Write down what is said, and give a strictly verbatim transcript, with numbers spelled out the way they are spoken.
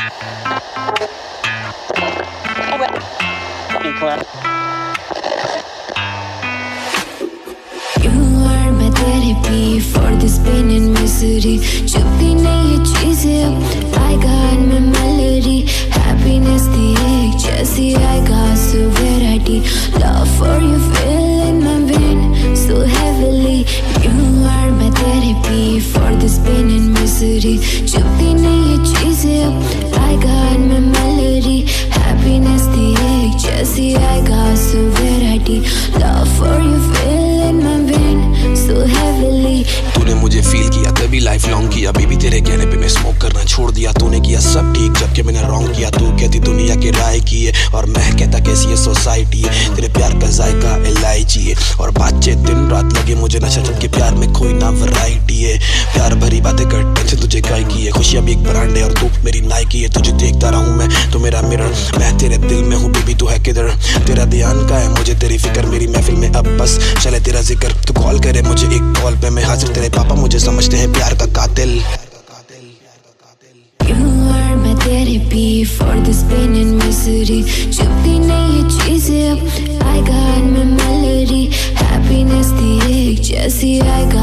are my therapy for this pain and misery. छुपती नहीं ये चीजें, I got my melody. Happiness the एक जैसी, I got so variety. Love for you fill in my vein so heavily. You are my therapy for this pain and misery. छुपती नहीं ये चीजें, I got my melody. Happiness the एक जैसी, I got so variety. Love for you fill in my vein so heavily. तूने मुझे feel किया तभी life long किया, बेबी तेरे कहने पे मैं स्मोक करना छोड़ दिया. तूने किया सब ठीक जबकि मैंने रॉन्ग किया. तू कहती दुनिया की राय की है और मैं कहता कैसी ये सोसाइटी है. तेरे प्यार का जायका इलायची है और बातचीत दिन रात लगे मुझे नशा, जबकि प्यार में कोई ना वैरायटी है. प्यार भरी बातें कर टेंशन तुझे काय की है. खुशियां भी एक ब्रांड है और तू मेरी नाइकी है. तुझे देखता रहूं मैं तो मेरा मिरर, मैं तेरे दिल में हूँ बेबी तू है किधर. तेरा ध्यान का है मुझे तेरी फिक्र, मेरी महफिल में अब बस चले तेरा जिक्र. तू कॉल करे मुझे एक कॉल पे मैं हाजिर. तेरे पापा मुझे समझते हैं प्यार का कातिल. You are my therapy for this pain and misery. छुपती नहीं ये चीजें, I got my melody. Happiness the एक जैसी, I got